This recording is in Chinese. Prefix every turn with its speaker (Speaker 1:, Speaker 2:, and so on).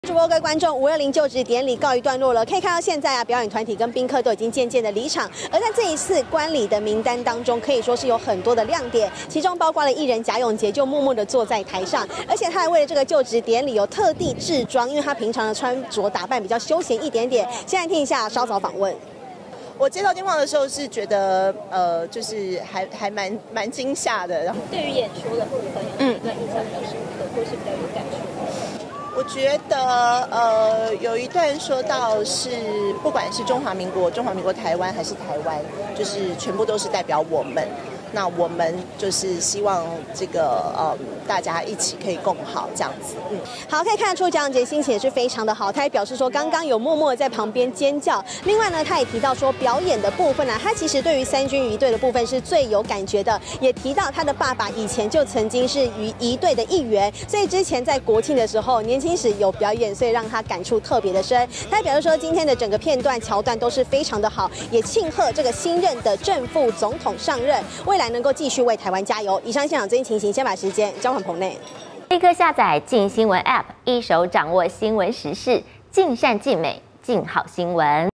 Speaker 1: 主播各位观众，520就职典礼告一段落了。可以看到现在啊，表演团体跟宾客都已经渐渐的离场。而在这一次观礼的名单当中，可以说是有很多的亮点，其中包括了艺人贾永婕就默默的坐在台上，而且他还为了这个就职典礼有特地制装，因为他平常的穿着打扮比较休闲一点点。现在听一下稍早访问。
Speaker 2: 我接到电话的时候是觉得，就是还蛮惊吓的。然后
Speaker 3: 对于演说的部分，有哪一段印象比较深刻，或是比较有感触？
Speaker 2: 我觉得，有一段说到是，不管是中华民国台湾还是台湾，就是全部都是代表我们。那我们就是希望这个大家一起可以共好这样子。
Speaker 1: 好，可以看得出贾永婕心情也是非常的好，他也表示说刚刚有默默在旁边尖叫。另外呢，他也提到说表演的部分啊，他其实对于三军仪队的部分是最有感觉的，也提到他的爸爸以前就曾经是仪队的一员，所以之前在国庆的时候年轻时有表演，所以让他感触特别的深。他也表示说今天的整个片段桥段都是非常的好，也庆贺这个新任的正副总统上任，未来能够继续为台湾加油。以上现场最新情形，先把时间交还棚内。
Speaker 4: 立刻下载镜新闻 App， 一手掌握新闻时事，尽善尽美，尽好新闻。